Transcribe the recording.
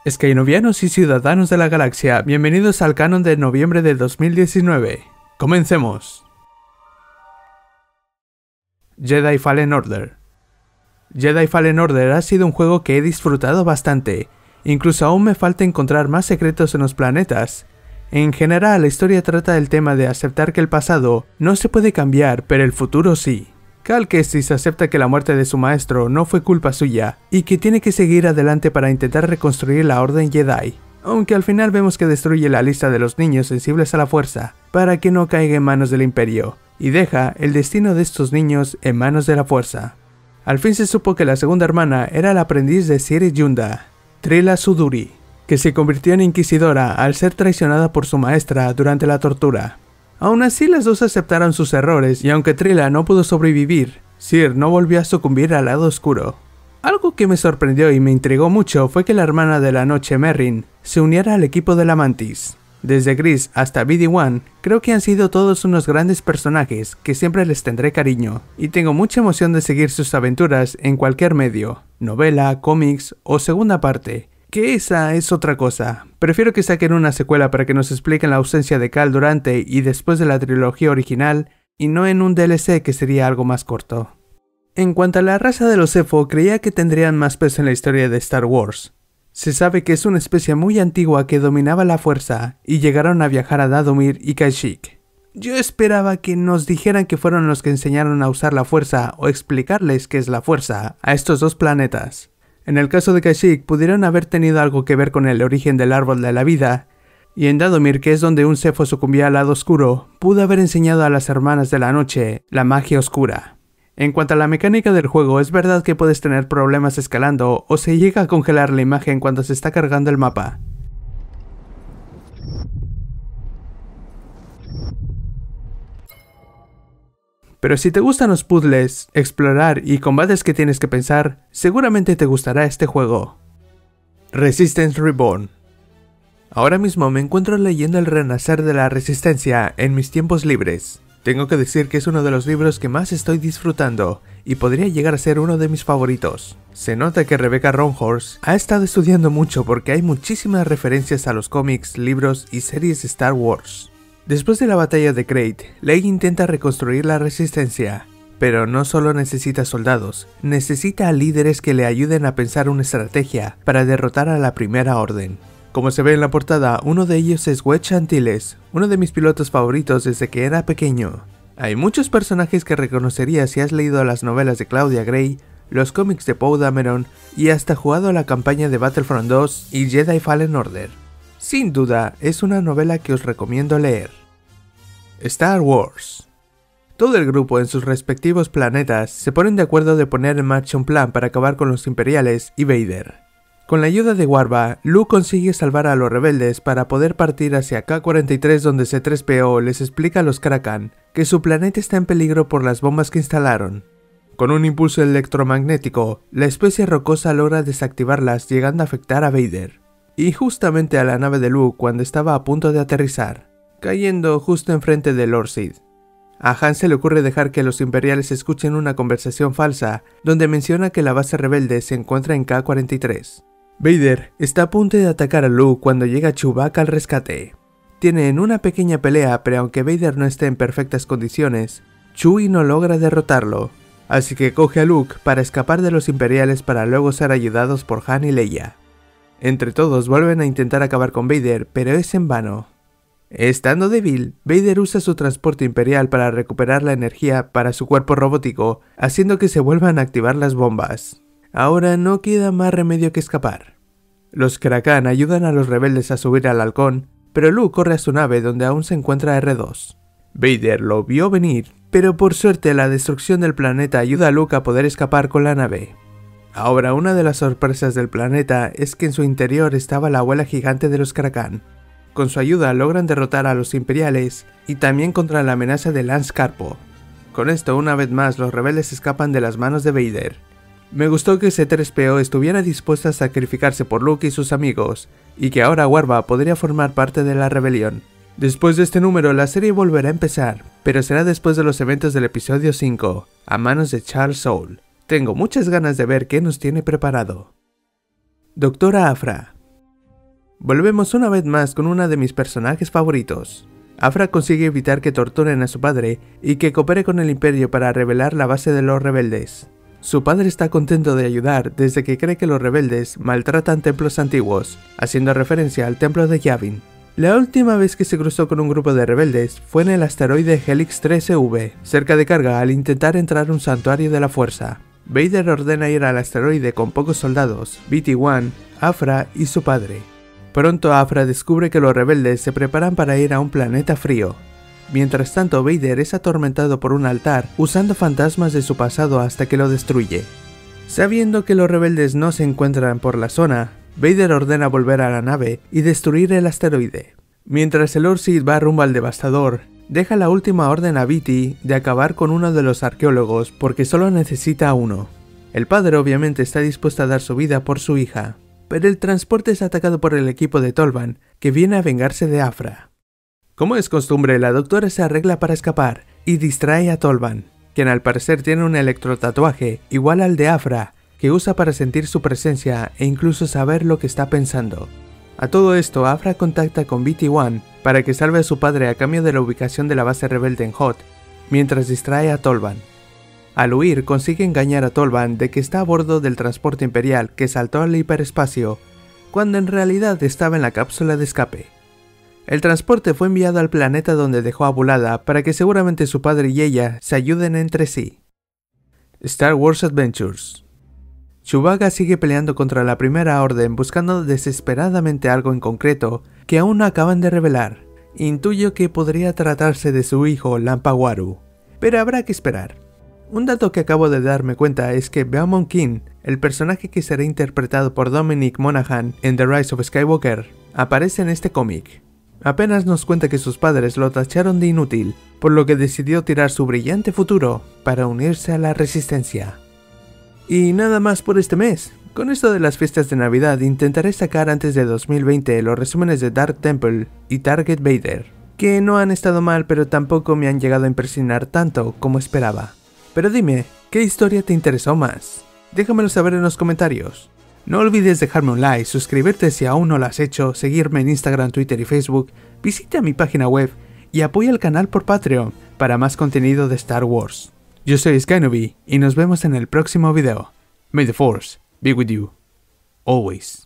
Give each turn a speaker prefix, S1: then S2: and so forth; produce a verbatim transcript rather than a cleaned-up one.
S1: Skynovianos y ciudadanos de la galaxia, bienvenidos al canon de noviembre de dos mil diecinueve. ¡Comencemos! Jedi Fallen Order. Jedi Fallen Order ha sido un juego que he disfrutado bastante, incluso aún me falta encontrar más secretos en los planetas. En general, la historia trata del tema de aceptar que el pasado no se puede cambiar, pero el futuro sí. Cal Kestis acepta que la muerte de su maestro no fue culpa suya, y que tiene que seguir adelante para intentar reconstruir la Orden Jedi, aunque al final vemos que destruye la lista de los niños sensibles a la fuerza, para que no caiga en manos del Imperio, y deja el destino de estos niños en manos de la fuerza. Al fin se supo que la segunda hermana era el aprendiz de Cere Junda, Trilla Suduri, que se convirtió en inquisidora al ser traicionada por su maestra durante la tortura. Aún así, las dos aceptaron sus errores, y aunque Trilla no pudo sobrevivir, Cere no volvió a sucumbir al lado oscuro. Algo que me sorprendió y me intrigó mucho fue que la hermana de la noche, Merrin, se uniera al equipo de la Mantis. Desde Grease hasta B D uno, creo que han sido todos unos grandes personajes que siempre les tendré cariño, y tengo mucha emoción de seguir sus aventuras en cualquier medio, novela, cómics o segunda parte. Que esa es otra cosa. Prefiero que saquen una secuela para que nos expliquen la ausencia de Cal durante y después de la trilogía original, y no en un D L C que sería algo más corto. En cuanto a la raza de los Zeffo, creía que tendrían más peso en la historia de Star Wars. Se sabe que es una especie muy antigua que dominaba la fuerza, y llegaron a viajar a Dathomir y Kashyyyk. Yo esperaba que nos dijeran que fueron los que enseñaron a usar la fuerza o explicarles qué es la fuerza a estos dos planetas. En el caso de Kashyyyk pudieron haber tenido algo que ver con el origen del árbol de la vida, y en Dathomir, que es donde un Zeffo sucumbía al lado oscuro, pudo haber enseñado a las hermanas de la noche la magia oscura. En cuanto a la mecánica del juego, es verdad que puedes tener problemas escalando o se llega a congelar la imagen cuando se está cargando el mapa. Pero si te gustan los puzzles, explorar y combates que tienes que pensar, seguramente te gustará este juego. Resistance Reborn. Ahora mismo me encuentro leyendo El Renacer de la Resistencia en mis tiempos libres. Tengo que decir que es uno de los libros que más estoy disfrutando, y podría llegar a ser uno de mis favoritos. Se nota que Rebecca Roanhorse ha estado estudiando mucho porque hay muchísimas referencias a los cómics, libros y series de Star Wars. Después de la batalla de Crait, Leia intenta reconstruir la resistencia, pero no solo necesita soldados, necesita a líderes que le ayuden a pensar una estrategia para derrotar a la Primera Orden. Como se ve en la portada, uno de ellos es Wedge Antilles, uno de mis pilotos favoritos desde que era pequeño. Hay muchos personajes que reconocerías si has leído las novelas de Claudia Gray, los cómics de Poe Dameron y hasta jugado a la campaña de Battlefront dos y Jedi Fallen Order. Sin duda, es una novela que os recomiendo leer. Star Wars. Todo el grupo en sus respectivos planetas se ponen de acuerdo de poner en marcha un plan para acabar con los Imperiales y Vader. Con la ayuda de Warba, Luke consigue salvar a los rebeldes para poder partir hacia K cuarenta y tres, donde C tres P O les explica a los Caracan que su planeta está en peligro por las bombas que instalaron. Con un impulso electromagnético, la especie rocosa logra desactivarlas, llegando a afectar a Vader. Y justamente a la nave de Luke cuando estaba a punto de aterrizar, cayendo justo enfrente de Lord Sid. A Han se le ocurre dejar que los Imperiales escuchen una conversación falsa donde menciona que la base rebelde se encuentra en K cuarenta y tres. Vader está a punto de atacar a Luke cuando llega Chewbacca al rescate. Tienen una pequeña pelea, pero aunque Vader no esté en perfectas condiciones, Chewie no logra derrotarlo, así que coge a Luke para escapar de los Imperiales para luego ser ayudados por Han y Leia. Entre todos vuelven a intentar acabar con Vader, pero es en vano. Estando débil, Vader usa su transporte imperial para recuperar la energía para su cuerpo robótico, haciendo que se vuelvan a activar las bombas. Ahora no queda más remedio que escapar. Los Caracan ayudan a los rebeldes a subir al halcón, pero Luke corre a su nave donde aún se encuentra R dos. Vader lo vio venir, pero por suerte la destrucción del planeta ayuda a Luke a poder escapar con la nave. Ahora una de las sorpresas del planeta es que en su interior estaba la abuela gigante de los Caracan. Con su ayuda logran derrotar a los Imperiales y también contra la amenaza de Lance Carpo. Con esto una vez más los rebeldes escapan de las manos de Vader. Me gustó que C tres P O estuviera dispuesta a sacrificarse por Luke y sus amigos, y que ahora Warba podría formar parte de la rebelión. Después de este número la serie volverá a empezar, pero será después de los eventos del episodio cinco, a manos de Charles Soule. Tengo muchas ganas de ver qué nos tiene preparado. Doctora Aphra. Volvemos una vez más con uno de mis personajes favoritos. Afra consigue evitar que torturen a su padre y que coopere con el Imperio para revelar la base de los rebeldes. Su padre está contento de ayudar desde que cree que los rebeldes maltratan templos antiguos, haciendo referencia al templo de Yavin. La última vez que se cruzó con un grupo de rebeldes fue en el asteroide Helix trece V, cerca de carga al intentar entrar a un santuario de la fuerza. Vader ordena ir al asteroide con pocos soldados, B T uno, Afra y su padre. Pronto Afra descubre que los rebeldes se preparan para ir a un planeta frío. Mientras tanto, Vader es atormentado por un altar usando fantasmas de su pasado hasta que lo destruye. Sabiendo que los rebeldes no se encuentran por la zona, Vader ordena volver a la nave y destruir el asteroide. Mientras el Lord Sith va rumbo al devastador, deja la última orden a B T de acabar con uno de los arqueólogos porque solo necesita a uno. El padre obviamente está dispuesto a dar su vida por su hija, pero el transporte es atacado por el equipo de Tolvan, que viene a vengarse de Afra. Como es costumbre, la doctora se arregla para escapar y distrae a Tolvan, quien al parecer tiene un electrotatuaje igual al de Afra, que usa para sentir su presencia e incluso saber lo que está pensando. A todo esto, Afra contacta con B T uno para que salve a su padre a cambio de la ubicación de la base rebelde en Hoth, mientras distrae a Tolvan. Al huir, consigue engañar a Tolvan de que está a bordo del transporte imperial que saltó al hiperespacio, cuando en realidad estaba en la cápsula de escape. El transporte fue enviado al planeta donde dejó a Bulada para que seguramente su padre y ella se ayuden entre sí. Star Wars Adventures. Chewbacca sigue peleando contra la Primera Orden buscando desesperadamente algo en concreto que aún no acaban de revelar. Intuyo que podría tratarse de su hijo Lampawaru, pero habrá que esperar. Un dato que acabo de darme cuenta es que Beamon King, el personaje que será interpretado por Dominic Monaghan en The Rise of Skywalker, aparece en este cómic. Apenas nos cuenta que sus padres lo tacharon de inútil, por lo que decidió tirar su brillante futuro para unirse a la Resistencia. Y nada más por este mes. Con esto de las fiestas de Navidad intentaré sacar antes de dos mil veinte los resúmenes de Dark Temple y Target Vader, que no han estado mal pero tampoco me han llegado a impresionar tanto como esperaba. Pero dime, ¿qué historia te interesó más? Déjamelo saber en los comentarios. No olvides dejarme un like, suscribirte si aún no lo has hecho, seguirme en Instagram, Twitter y Facebook, visita mi página web y apoya el canal por Patreon para más contenido de Star Wars. Yo soy Skynobi y nos vemos en el próximo video. May the Force be with you, always.